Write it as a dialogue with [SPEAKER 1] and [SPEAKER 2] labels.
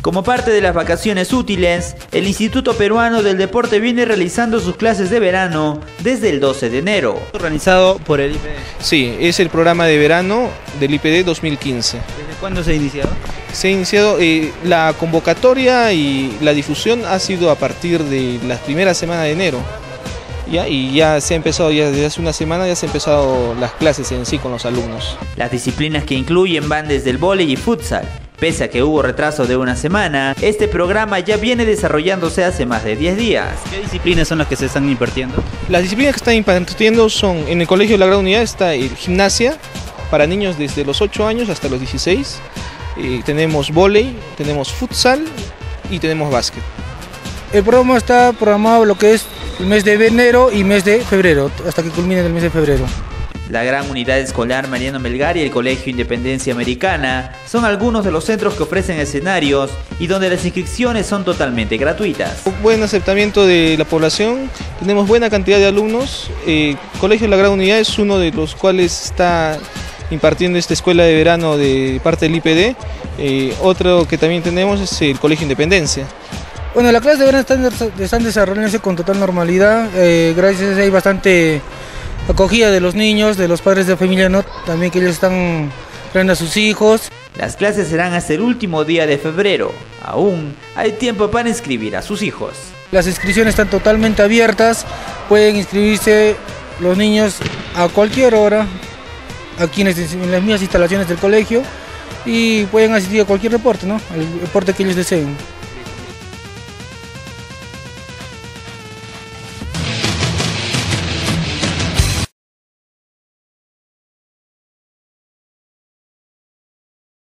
[SPEAKER 1] Como parte de las vacaciones útiles, el Instituto Peruano del Deporte viene realizando sus clases de verano desde el 12 de enero.
[SPEAKER 2] Organizado por el IPD.
[SPEAKER 3] Sí, es el programa de verano del IPD 2015.
[SPEAKER 2] ¿Desde cuándo se ha iniciado?
[SPEAKER 3] Se ha iniciado la convocatoria y la difusión ha sido a partir de la primera semana de enero. Y ya se ha empezado, ya desde hace una semana ya se han empezado las clases en sí con los alumnos.
[SPEAKER 1] Las disciplinas que incluyen van desde el vóley y futsal. Pese a que hubo retraso de una semana, este programa ya viene desarrollándose hace más de 10 días.
[SPEAKER 2] ¿Qué disciplinas son las que se están impartiendo?
[SPEAKER 3] Las disciplinas que están impartiendo son, en el Colegio de la Gran Unidad está el gimnasia, para niños desde los 8 años hasta los 16. Tenemos vóley, tenemos futsal y tenemos básquet.
[SPEAKER 4] El programa está programado lo que es el mes de enero y mes de febrero, hasta que culmine el mes de febrero.
[SPEAKER 1] La Gran Unidad Escolar Mariano Melgar y el Colegio Independencia Americana son algunos de los centros que ofrecen escenarios y donde las inscripciones son totalmente gratuitas.
[SPEAKER 3] Buen aceptamiento de la población, tenemos buena cantidad de alumnos. El Colegio de la Gran Unidad es uno de los cuales está impartiendo esta escuela de verano de parte del IPD. Otro que también tenemos es el Colegio Independencia.
[SPEAKER 4] Bueno, las clases de verano están desarrollándose con total normalidad, gracias a eso hay bastante acogida de los niños, de los padres de familia, ¿no? También que ellos están trayendo a sus hijos.
[SPEAKER 1] Las clases serán hasta el último día de febrero. Aún hay tiempo para inscribir a sus hijos.
[SPEAKER 4] Las inscripciones están totalmente abiertas, pueden inscribirse los niños a cualquier hora, aquí en las mismas instalaciones del colegio, y pueden asistir a cualquier deporte, ¿no? Al deporte que ellos deseen.